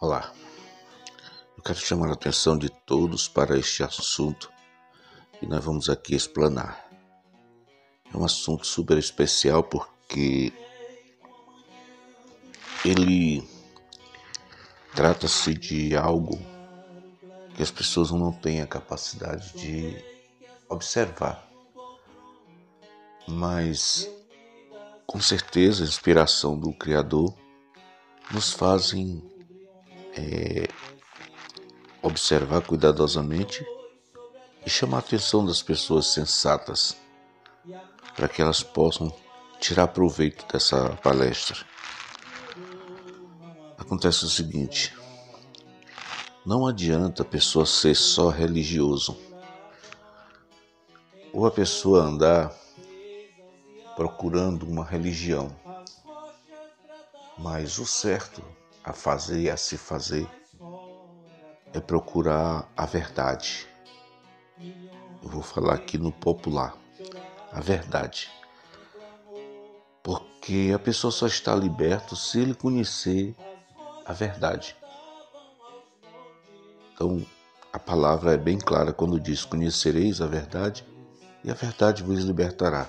Olá, eu quero chamar a atenção de todos para este assunto que nós vamos aqui explanar. É um assunto super especial porque ele trata-se de algo que as pessoas não têm a capacidade de observar, mas com certeza a inspiração do Criador nos fazem observar cuidadosamente e chamar a atenção das pessoas sensatas para que elas possam tirar proveito dessa palestra. Acontece o seguinte: não adianta a pessoa ser só religioso ou a pessoa andar procurando uma religião, mas o certo a fazer e a se fazer é procurar a verdade. Eu vou falar aqui no popular, a verdade. Porque a pessoa só está liberta se ele conhecer a verdade. Então, a palavra é bem clara quando diz: conhecereis a verdade e a verdade vos libertará.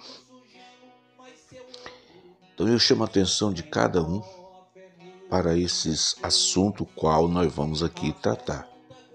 Então, eu chamo a atenção de cada um para esses assuntos qual nós vamos aqui tratar.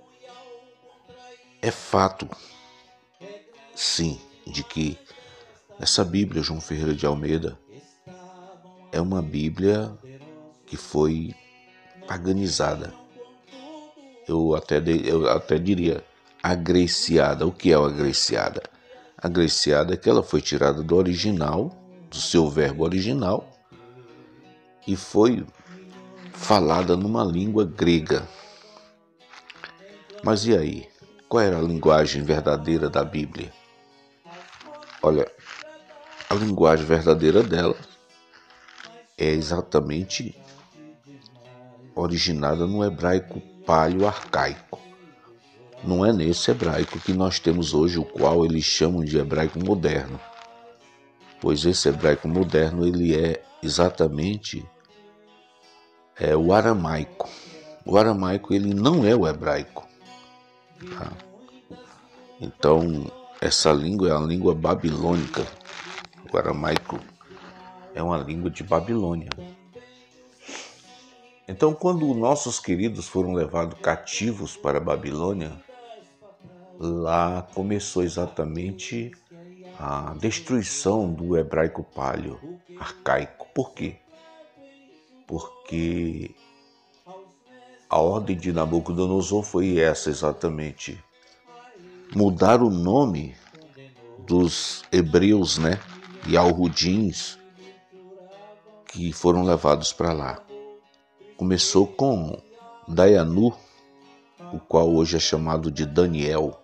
É fato, sim, de que essa Bíblia João Ferreira de Almeida é uma Bíblia que foi paganizada. Eu até diria agreciada. O que é o agreciada? Agreciada é que ela foi tirada do original, do seu verbo original, e foi falada numa língua grega. Mas e aí? Qual era a linguagem verdadeira da Bíblia? Olha, a linguagem verdadeira dela é exatamente originada no hebraico paleo-arcaico. Não é nesse hebraico que nós temos hoje, o qual eles chamam de hebraico moderno. Pois esse hebraico moderno ele é exatamente o aramaico. O aramaico ele não é o hebraico. Tá? Então, essa língua é a língua babilônica. O aramaico é uma língua de Babilônia. Então, quando nossos queridos foram levados cativos para a Babilônia, lá começou exatamente a destruição do hebraico paleo arcaico. Por quê? Porque a ordem de Nabucodonosor foi essa exatamente: mudar o nome dos hebreus, e alrudins que foram levados para lá. Começou com Dayanu, o qual hoje é chamado de Daniel.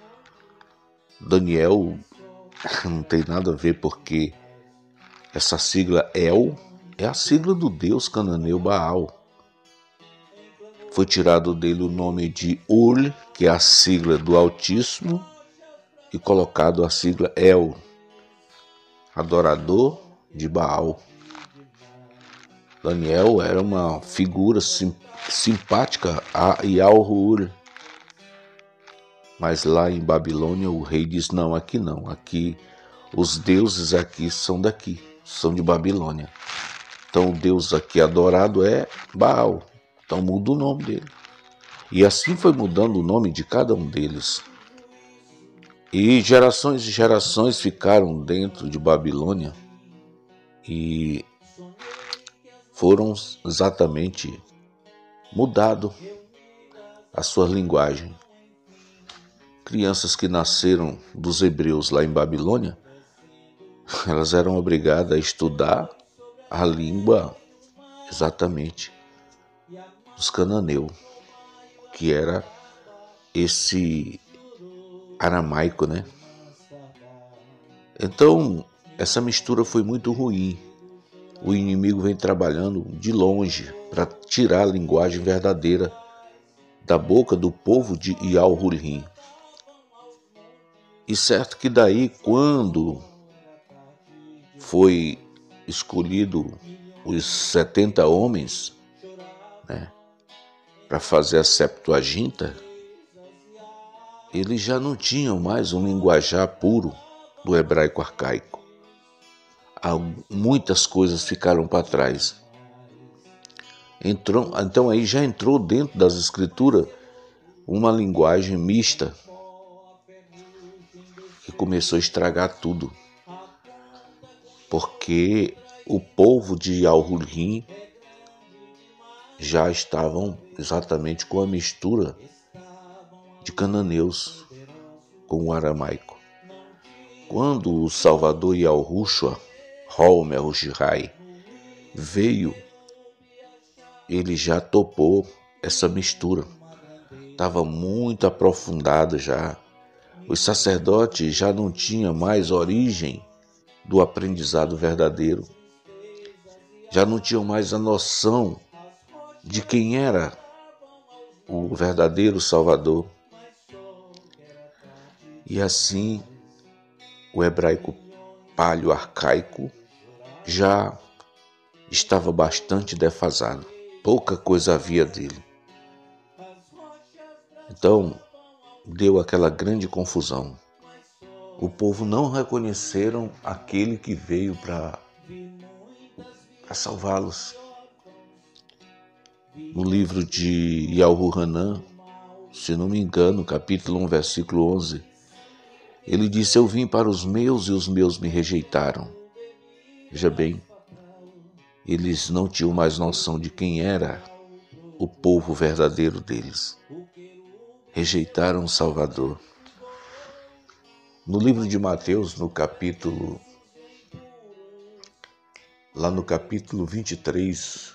Daniel não tem nada a ver porque essa sigla El é a sigla do deus cananeu Baal. Foi tirado dele o nome de Ul, que é a sigla do Altíssimo, e colocado a sigla El, adorador de Baal. Daniel era uma figura simpática a Yahweh, mas lá em Babilônia o rei diz: não, aqui os deuses aqui são daqui, são de Babilônia. Então o deus aqui adorado é Baal, então muda o nome dele. E assim foi mudando o nome de cada um deles. E gerações ficaram dentro de Babilônia e foram exatamente mudado a sua linguagem. Crianças que nasceram dos hebreus lá em Babilônia, elas eram obrigadas a estudar a língua exatamente dos cananeus, que era esse aramaico, Então, essa mistura foi muito ruim. O inimigo vem trabalhando de longe para tirar a linguagem verdadeira da boca do povo de Yahweh. E certo que daí, quando foi escolhido os 70 homens, para fazer a Septuaginta, eles já não tinham mais um linguajar puro do hebraico arcaico. Muitas coisas ficaram para trás. Então aí já entrou dentro das escrituras uma linguagem mista que começou a estragar tudo. Porque o povo de Al-Hurrim já estavam exatamente com a mistura de cananeus com o aramaico. Quando o Salvador Yahushua, Holmer Hushai, veio, ele já topou essa mistura. Estava muito aprofundada já. Os sacerdotes já não tinham mais origem do aprendizado verdadeiro. Já não tinham mais a noção de quem era o verdadeiro Salvador. E assim, o hebraico paleo-arcaico já estava bastante defasado. Pouca coisa havia dele. Então, deu aquela grande confusão. O povo não reconheceram aquele que veio para salvá-los. No livro de Yahu-Hanan, se não me engano, capítulo 1, versículo 11, ele disse: eu vim para os meus e os meus me rejeitaram. Veja bem, eles não tinham mais noção de quem era o povo verdadeiro deles. Rejeitaram o Salvador. No livro de Mateus, no capítulo 23,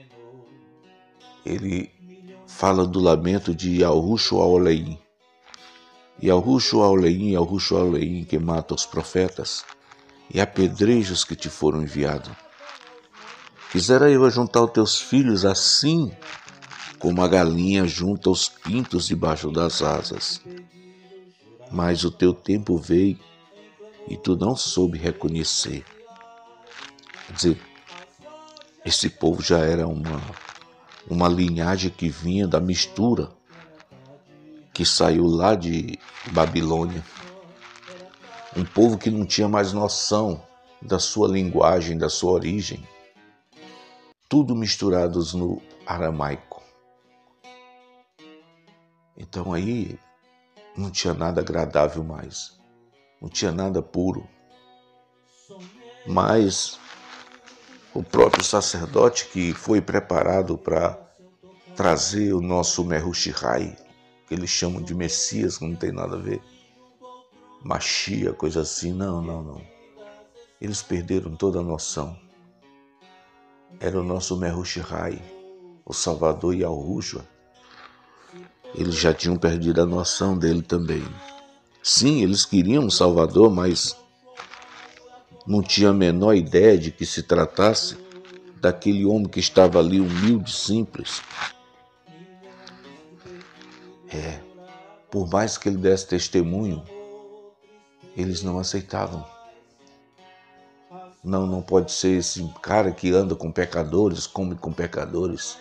ele fala do lamento de Yahushua Oleim. Yahushua Oleim, que mata os profetas, e apedreja os que te foram enviados. Quisera eu ajuntar os teus filhos assim como a galinha junta os pintos debaixo das asas. Mas o teu tempo veio e tu não soube reconhecer. Quer dizer, esse povo já era uma linhagem que vinha da mistura, que saiu lá de Babilônia. Um povo que não tinha mais noção da sua linguagem, da sua origem. Tudo misturados no aramaico. Então aí não tinha nada agradável mais. Não tinha nada puro. Mas o próprio sacerdote que foi preparado para trazer o nosso Mehushihai, que eles chamam de Messias, que não tem nada a ver, Machia, coisa assim, não. Eles perderam toda a noção. Era o nosso Mehushihai, o Salvador Yahushua. Eles já tinham perdido a noção dele também. Sim, eles queriam um Salvador, mas não tinha a menor ideia de que se tratasse daquele homem que estava ali humilde, simples. Por mais que ele desse testemunho, eles não aceitavam. Não pode ser esse cara que anda com pecadores, come com pecadores.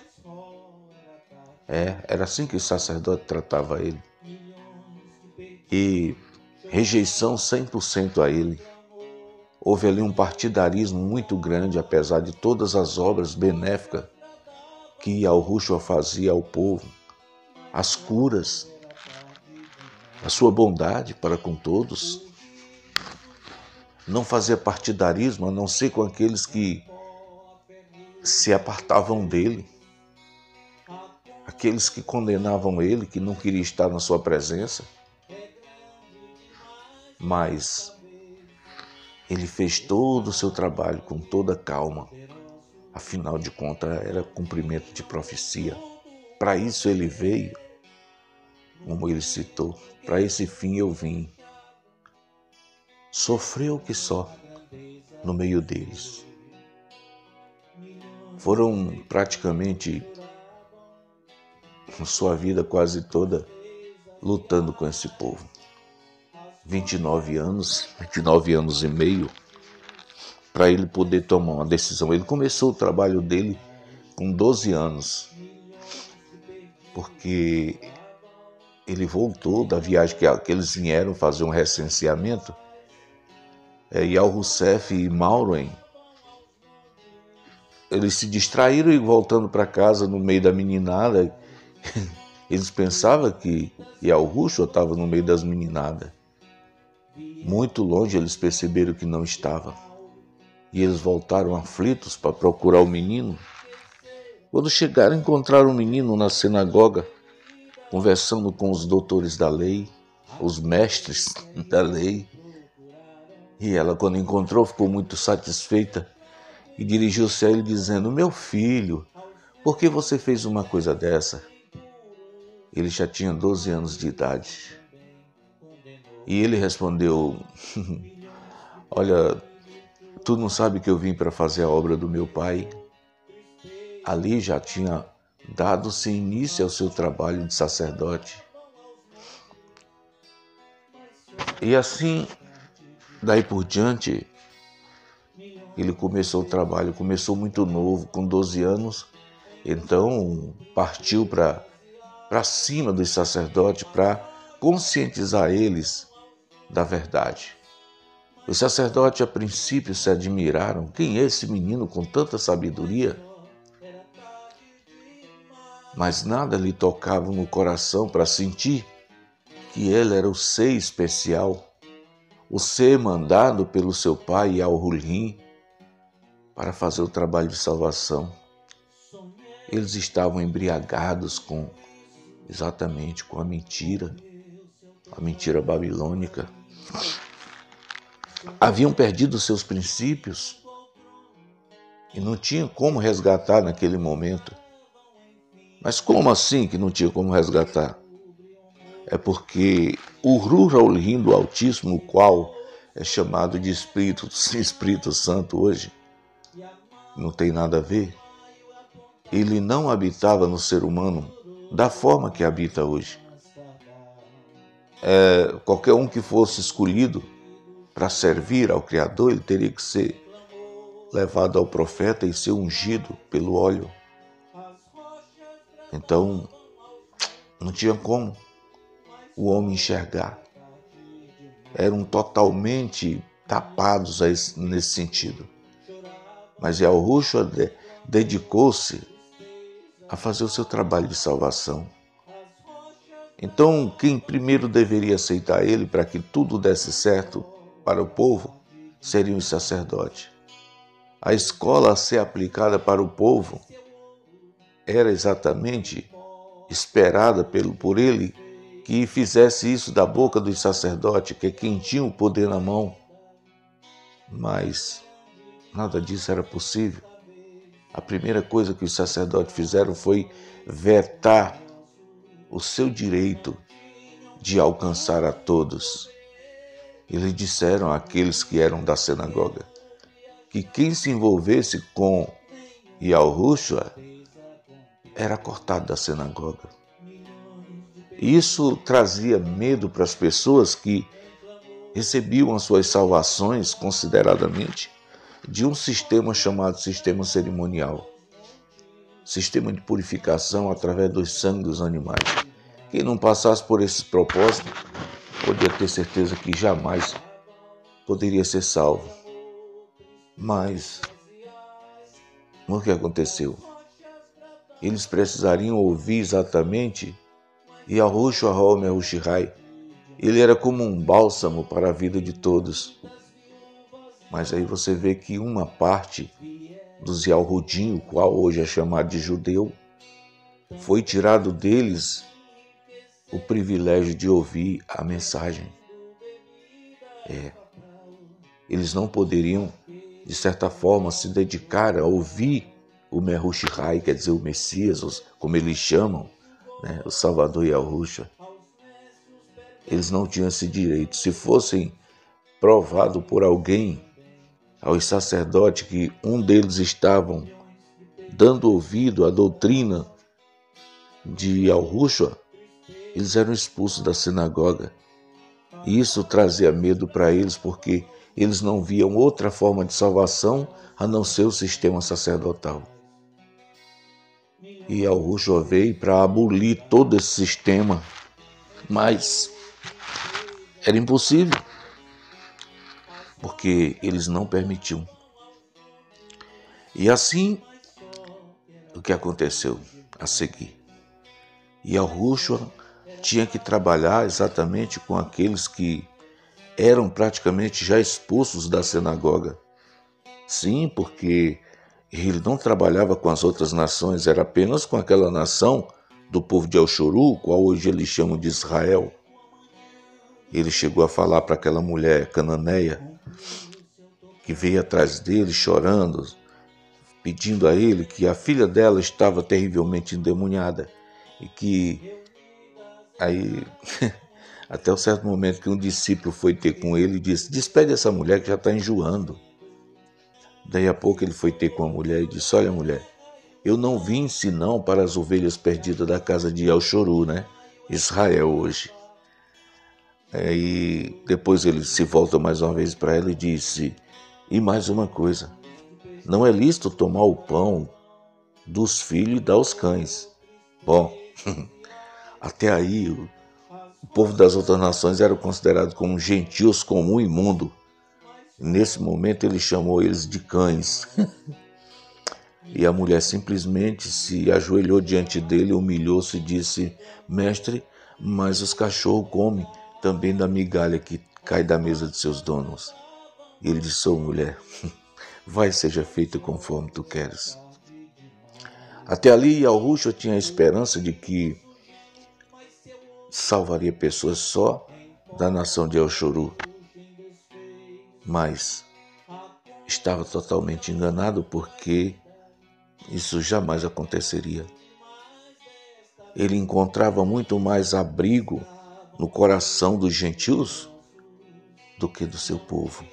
Era assim que o sacerdote tratava ele. E rejeição 100% a ele. Houve ali um partidarismo muito grande, apesar de todas as obras benéficas que Yahushua fazia ao povo, as curas, a sua bondade para com todos. Não fazia partidarismo, a não ser com aqueles que se apartavam dele, aqueles que condenavam ele, que não queriam estar na sua presença. Mas ele fez todo o seu trabalho com toda calma. Afinal de contas, era cumprimento de profecia. Para isso ele veio, como ele citou, para esse fim eu vim. Sofreu que só no meio deles. Foram praticamente sua vida quase toda lutando com esse povo. 29 anos e meio, para ele poder tomar uma decisão. Ele começou o trabalho dele com 12 anos. porque ele voltou da viagem que eles vieram fazer um recenseamento, e Al-Roussef e Mauren, eles se distraíram e voltando para casa no meio da meninada, eles pensavam que Al-Roussef estava no meio das meninadas. Muito longe eles perceberam que não estava. E eles voltaram aflitos para procurar o menino. Quando chegaram, encontraram o menino na sinagoga, conversando com os doutores da lei, os mestres da lei. E ela, quando encontrou, ficou muito satisfeita e dirigiu-se a ele dizendo: meu filho, por que você fez uma coisa dessa? Ele já tinha 12 anos de idade. E ele respondeu: olha, tu não sabe que eu vim para fazer a obra do meu pai? Ali já tinha dado-se início ao seu trabalho de sacerdote. E assim, daí por diante, ele começou o trabalho, começou muito novo, com 12 anos, então partiu para cima dos sacerdotes para conscientizar eles da verdade. Os sacerdotes a princípio se admiraram: quem é esse menino com tanta sabedoria? Mas nada lhe tocava no coração para sentir que ele era o ser especial, o ser mandado pelo seu pai Al-Hulin para fazer o trabalho de salvação. Eles estavam embriagados exatamente com a mentira babilônica. Haviam perdido seus princípios e não tinham como resgatar naquele momento. Mas como assim que não tinha como resgatar? É porque o Ruh Al-Hulin do Altíssimo, o qual é chamado de Espírito Santo hoje, não tem nada a ver. Ele não habitava no ser humano da forma que habita hoje. Qualquer um que fosse escolhido para servir ao Criador, ele teria que ser levado ao profeta e ser ungido pelo óleo. Então, não tinha como o homem enxergar. Eram totalmente tapados nesse sentido. Mas Al-Roussef dedicou-se a fazer o seu trabalho de salvação. Então, quem primeiro deveria aceitar ele para que tudo desse certo para o povo seriam os sacerdotes. A escola a ser aplicada para o povo era exatamente esperada por ele que fizesse isso da boca dos sacerdotes, que é quem tinha o poder na mão. Mas nada disso era possível. A primeira coisa que os sacerdotes fizeram foi vetar o seu direito de alcançar a todos. Eles disseram àqueles que eram da sinagoga que quem se envolvesse com Al-Roussef era cortado da sinagoga. Isso trazia medo para as pessoas que recebiam as suas salvações consideradamente de um sistema chamado sistema cerimonial, sistema de purificação através do sangue dos animais. Quem não passasse por esse propósito podia ter certeza que jamais poderia ser salvo. Mas o que aconteceu? Eles precisariam ouvir exatamente Yahushua HaMehushai. Ele era como um bálsamo para a vida de todos. Mas aí você vê que uma parte dos Yahudim, o qual hoje é chamado de judeu, foi tirado deles o privilégio de ouvir a mensagem. Eles não poderiam, de certa forma, se dedicar a ouvir o Mehushai, quer dizer, o Messias, como eles chamam, né, o Salvador Yahushua. Eles não tinham esse direito. Se fossem provado por alguém, aos sacerdotes, que um deles estavam dando ouvido à doutrina de Al-Roussef, eles eram expulsos da sinagoga. E isso trazia medo para eles, porque eles não viam outra forma de salvação a não ser o sistema sacerdotal. E Yahushua veio para abolir todo esse sistema, mas era impossível, porque eles não permitiam. E assim, o que aconteceu a seguir? Yahushua tinha que trabalhar exatamente com aqueles que eram praticamente já expulsos da sinagoga. Sim, porque ele não trabalhava com as outras nações, era apenas com aquela nação do povo de El-Shuru, qual hoje eles chamam de Israel. Ele chegou a falar para aquela mulher cananeia que veio atrás dele chorando, pedindo a ele que a filha dela estava terrivelmente endemoniada e que aí até um certo momento que um discípulo foi ter com ele e disse: despede essa mulher que já está enjoando. Daí a pouco ele foi ter com a mulher e disse: olha, mulher, eu não vim senão para as ovelhas perdidas da casa de El-Shuru, né? Israel hoje. Aí depois ele se volta mais uma vez para ela e disse: e mais uma coisa, não é lícito tomar o pão dos filhos e dar aos cães. Bom, até aí o povo das outras nações era considerado como gentios comum e imundo. Nesse momento ele chamou eles de cães. E a mulher simplesmente se ajoelhou diante dele, humilhou-se e disse: mestre, mas os cachorros comem também da migalha que cai da mesa de seus donos. E ele disse: ô mulher, vai seja feita conforme tu queres. Até ali Yahushua tinha a esperança de que salvaria pessoas só da nação de El-Shuru. Mas estava totalmente enganado, porque isso jamais aconteceria. Ele encontrava muito mais abrigo no coração dos gentios do que do seu povo.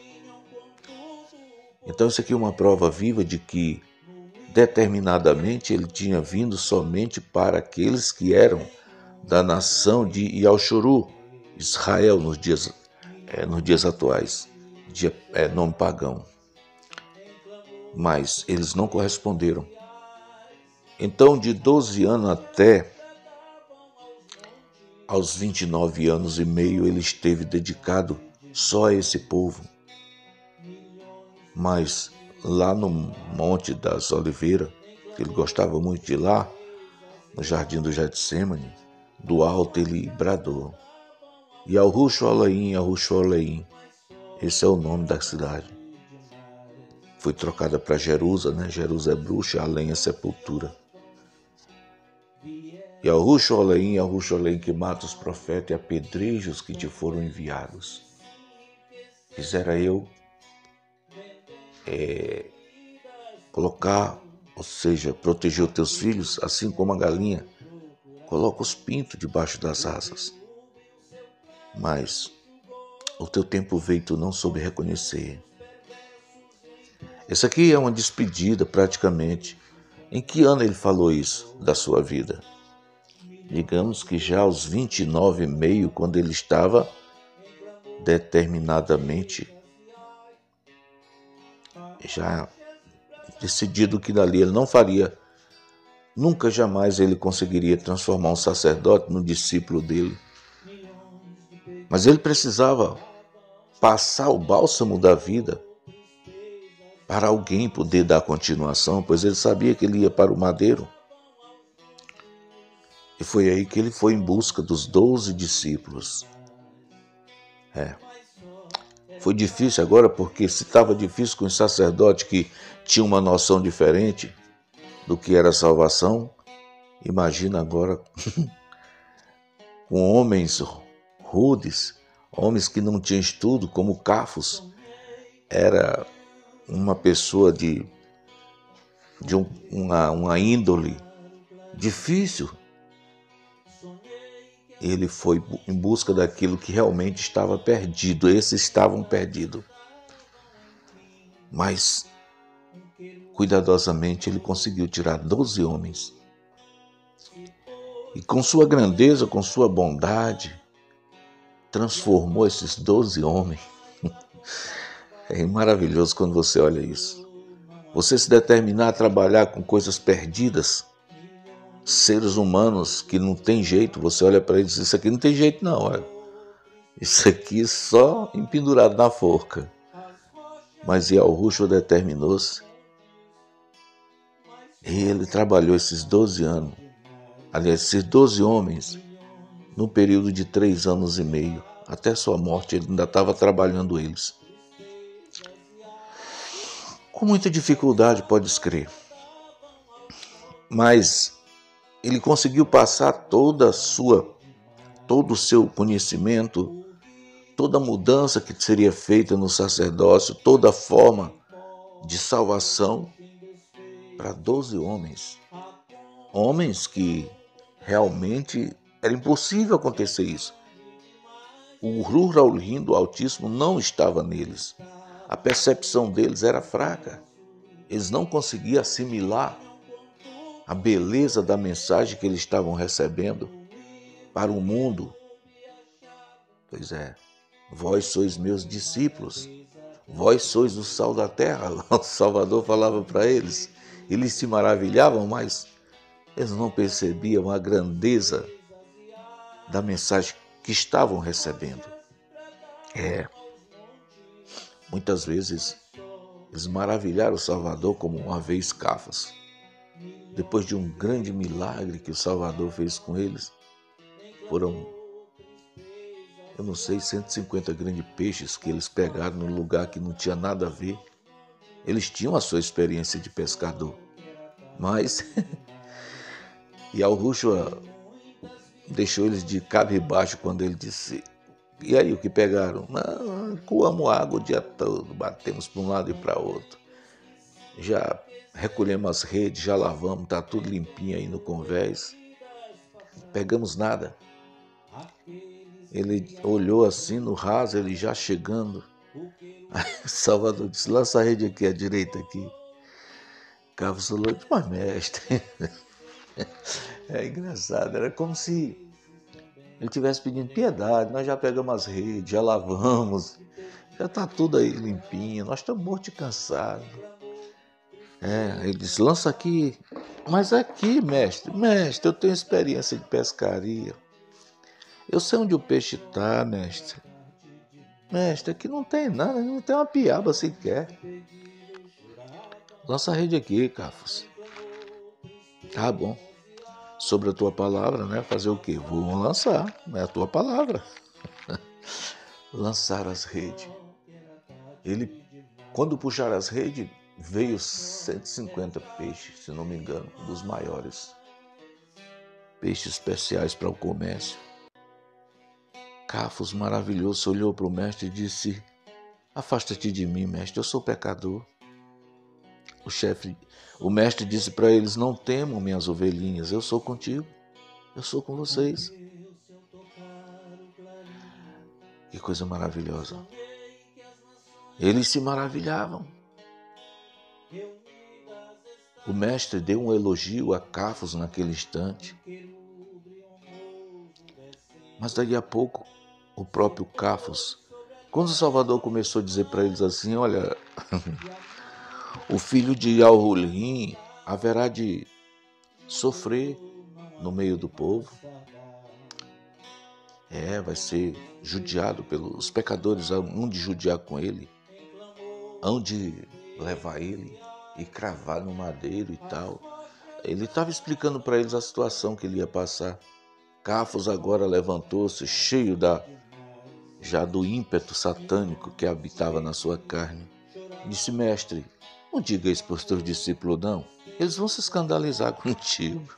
Então isso aqui é uma prova viva de que determinadamente ele tinha vindo somente para aqueles que eram da nação de El-Shuru, Israel nos dias atuais, nome pagão. Mas eles não corresponderam. Então, de 12 anos até aos 29 anos e meio, ele esteve dedicado só a esse povo. Mas lá no Monte das Oliveiras, que ele gostava muito de ir lá, no Jardim do Getsemane, do alto ele bradou: Yahushua Elohim, Yahushua Elohim. Esse é o nome da cidade. Foi trocada para Jerusa, né? Jerusa é bruxa, além é sepultura. Yahushua Elohim, Yahushua Elohim, que mata os profetas e apedreja os que te foram enviados. Quisera eu colocar, ou seja, proteger os teus filhos, assim como a galinha coloca os pintos debaixo das asas. Mas o teu tempo veio e tu não soube reconhecer. Essa aqui é uma despedida praticamente. Em que ano ele falou isso da sua vida? Digamos que já aos 29 e meio, quando ele estava determinadamente já decidido que dali ele não faria, nunca jamais ele conseguiria transformar um sacerdote num discípulo dele. Mas ele precisava passar o bálsamo da vida para alguém poder dar continuação, pois ele sabia que ele ia para o madeiro. E foi aí que ele foi em busca dos 12 discípulos. Foi difícil agora, porque se estava difícil com os sacerdotes que tinham uma noção diferente do que era salvação, imagina agora com homens rudes, homens que não tinham estudo, como Cafos. Era uma pessoa de uma índole difícil. Ele foi em busca daquilo que realmente estava perdido. Esses estavam perdidos. Mas, cuidadosamente, ele conseguiu tirar 12 homens. E com sua grandeza, com sua bondade, transformou esses 12 homens. É maravilhoso quando você olha isso. Você se determinar a trabalhar com coisas perdidas, seres humanos que não tem jeito, você olha para eles e diz, isso aqui não tem jeito não, olha. Isso aqui só empendurado na forca. Mas Yahushua determinou-se. E ele trabalhou esses 12 anos, aliás, esses 12 homens, no período de 3 anos e meio. Até sua morte, ele ainda estava trabalhando eles. Com muita dificuldade, pode crer. Mas ele conseguiu passar todo o seu conhecimento, toda a mudança que seria feita no sacerdócio, toda a forma de salvação para 12 homens. Homens que realmente era impossível acontecer isso. O Ruh Elohim do Altíssimo não estava neles. A percepção deles era fraca. Eles não conseguiam assimilar a beleza da mensagem que eles estavam recebendo para o mundo. Pois é, vós sois meus discípulos, vós sois o sal da terra. O Salvador falava para eles. Eles se maravilhavam, mas eles não percebiam a grandeza da mensagem que estavam recebendo. Muitas vezes eles maravilharam o Salvador como uma vez Cafas. Depois de um grande milagre que o Salvador fez com eles, foram, eu não sei, 150 grandes peixes que eles pegaram num lugar que não tinha nada a ver. Eles tinham a sua experiência de pescador, mas Yahushua deixou eles de cabisbaixo quando ele disse, e aí o que pegaram? Não, coamos água o dia todo, batemos para um lado e para outro. Já recolhemos as redes, já lavamos, está tudo limpinho aí no convés. Pegamos nada. Ele olhou assim no raso, ele já chegando. Aí Salvador disse, lança a rede aqui, à direita aqui. Carlos falou, mas mestre, é engraçado, era como se ele estivesse pedindo piedade, nós já pegamos as redes, já lavamos, já está tudo aí limpinho, nós estamos mortos e cansados. Ele disse, lança aqui. Mas aqui, mestre, eu tenho experiência de pescaria. Eu sei onde o peixe está, mestre. Mestre, aqui não tem nada, não tem uma piaba sequer. Lança a rede aqui, Cafos. Tá bom. Sobre a tua palavra, né? Fazer o quê? Vou lançar, é a tua palavra. Lançar as redes. Ele, quando puxar as redes, veio 150 peixes, se não me engano, dos maiores. Peixes especiais para o comércio. Cafos maravilhoso olhou para o mestre e disse, afasta-te de mim, mestre, eu sou pecador. O mestre disse para eles, não temam minhas ovelhinhas, eu sou contigo, eu sou com vocês. Que coisa maravilhosa. Eles se maravilhavam. O mestre deu um elogio a Cafos naquele instante. Mas daí a pouco, o próprio Cafos, quando o Salvador começou a dizer para eles assim, olha, o filho de Yahulim haverá de sofrer no meio do povo. Vai ser judiado pelos pecadores, hão de judiar com ele, hão de levar ele e cravar no madeiro e tal. Ele estava explicando para eles a situação que ele ia passar. Cafos agora levantou-se, cheio já do ímpeto satânico que habitava na sua carne. Disse, mestre, não diga isso para os teus discípulos, não. Eles vão se escandalizar contigo.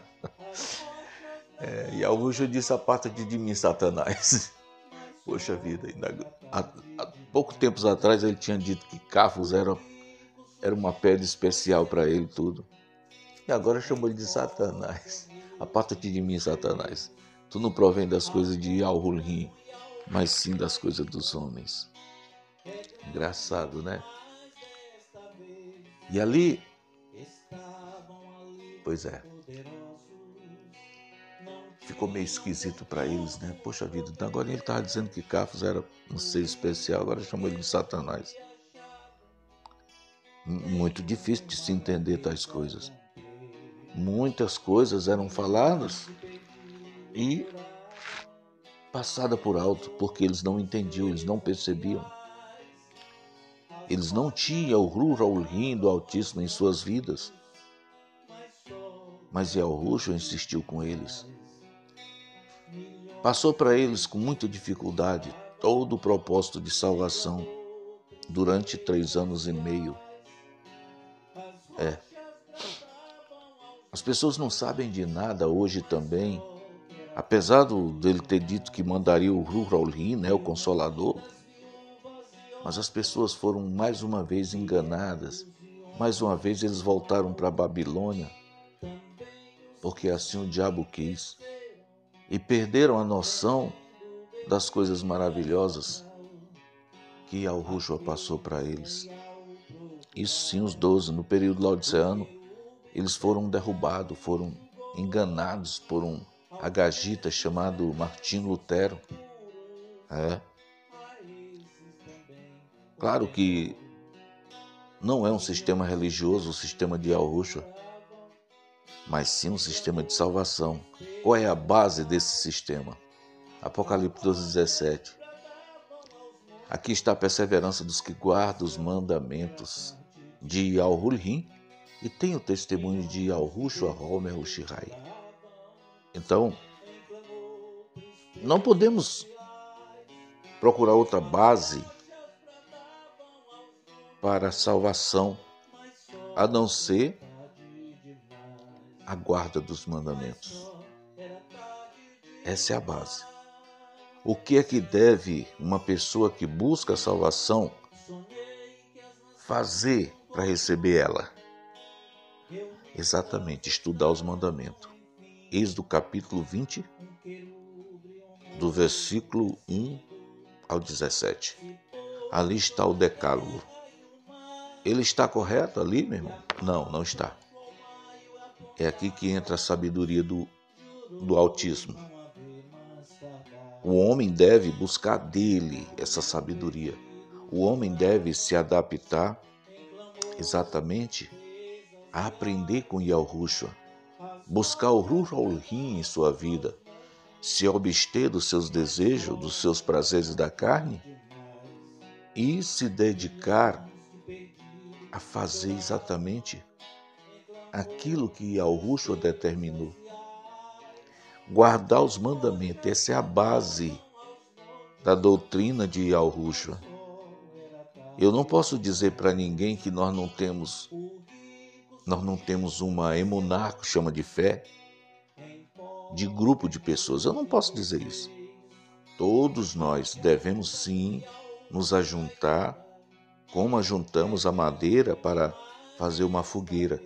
E Yahushua disse, aparta-te de mim, Satanás. Poxa vida, há pouco tempos atrás ele tinha dito que Cafos era uma pedra especial para ele tudo. E agora chamou ele de Satanás. Aparta-te de mim, Satanás. Tu não provém das coisas de Yahulim, mas sim das coisas dos homens. Engraçado, né? E ali, pois é, ficou meio esquisito para eles, né? Poxa vida, agora ele estava dizendo que Cafos era um ser especial, agora chamou ele de Satanás. Muito difícil de se entender tais coisas. Muitas coisas eram faladas e passadas por alto, porque eles não entendiam, eles não percebiam. Eles não tinham o Ruach do Altíssimo em suas vidas. Mas Yahushua insistiu com eles. Passou para eles com muita dificuldade todo o propósito de salvação durante 3 anos e meio. As pessoas não sabem de nada hoje também. Apesar dele ter dito que mandaria o Ruach, o Consolador, mas as pessoas foram mais uma vez enganadas. Mais uma vez eles voltaram para a Babilônia, porque assim o diabo quis. E perderam a noção das coisas maravilhosas que Yahushua passou para eles. Isso sim, os 12, no período laodiceano, eles foram derrubados, foram enganados por um agagita chamado Martinho Lutero. Claro que não é um sistema religioso, o sistema de Yahushua, mas sim um sistema de salvação. Qual é a base desse sistema? Apocalipse 12:17. Aqui está a perseverança dos que guardam os mandamentos de Yahushua e tem o testemunho de Yahushua Homer Ushihai. Então, não podemos procurar outra base para a salvação, a não ser a guarda dos mandamentos. Essa é a base. O que é que deve uma pessoa que busca a salvação fazer para receber ela? Exatamente, estudar os mandamentos. Êxodo capítulo 20, do versículo 1 ao 17. Ali está o decálogo. Ele está correto ali, meu irmão? Não, não está. É aqui que entra a sabedoria do Altíssimo. O homem deve buscar dele essa sabedoria. O homem deve se adaptar exatamente a aprender com Yahushua, buscar o Ruach em sua vida, se abster dos seus desejos, dos seus prazeres da carne e se dedicar a fazer exatamente aquilo que Yahushua determinou. Guardar os mandamentos, essa é a base da doutrina de Yahushua. Eu não posso dizer para ninguém que nós não temos uma emuná, que chama de fé, de grupo de pessoas. Eu não posso dizer isso. Todos nós devemos sim nos ajuntar, como ajuntamos a madeira para fazer uma fogueira.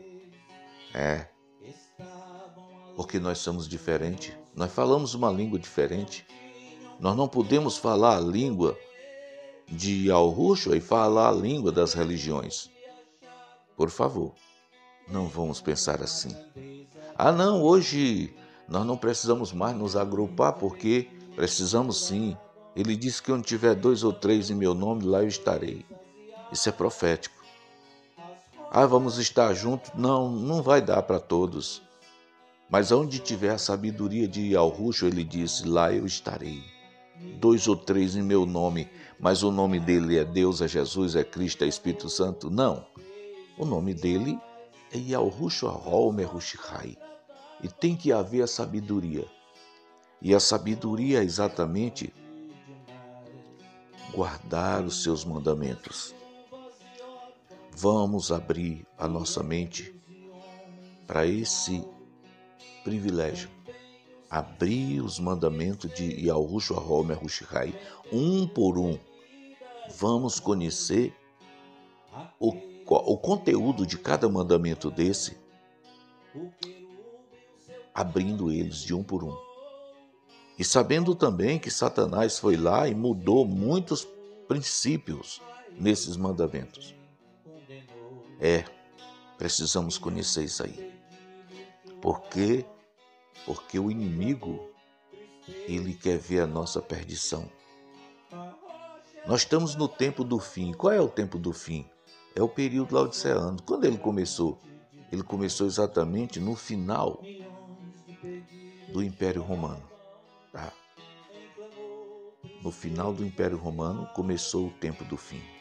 Porque nós somos diferentes. Nós falamos uma língua diferente. Nós não podemos falar a língua de Yahushua e falar a língua das religiões. Por favor, não vamos pensar assim. Não, hoje nós não precisamos mais nos agrupar, porque precisamos sim. Ele disse que onde tiver 2 ou 3 em meu nome, lá eu estarei. Isso é profético. Vamos estar juntos? Não, não vai dar para todos. Mas onde tiver a sabedoria de Yahushua, ele disse, lá eu estarei. 2 ou 3 em meu nome, mas o nome dele é Deus, é Jesus, é Cristo, é Espírito Santo? Não. O nome dele é Yahushua Homer Ushihai. E tem que haver a sabedoria. E a sabedoria é exatamente guardar os seus mandamentos. Vamos abrir a nossa mente para esse privilégio. Abrir os mandamentos de Yahushua Homer Ushihai, um por um. Vamos conhecer o conteúdo de cada mandamento desse, abrindo eles de um por um. E sabendo também que Satanás foi lá e mudou muitos princípios nesses mandamentos. Precisamos conhecer isso aí. Porque o inimigo, ele quer ver a nossa perdição. Nós estamos no tempo do fim. Qual é o tempo do fim? É o período laodiceano. Quando ele começou? ele começou exatamente no final do Império Romano. Tá? No final do Império Romano começou o tempo do fim.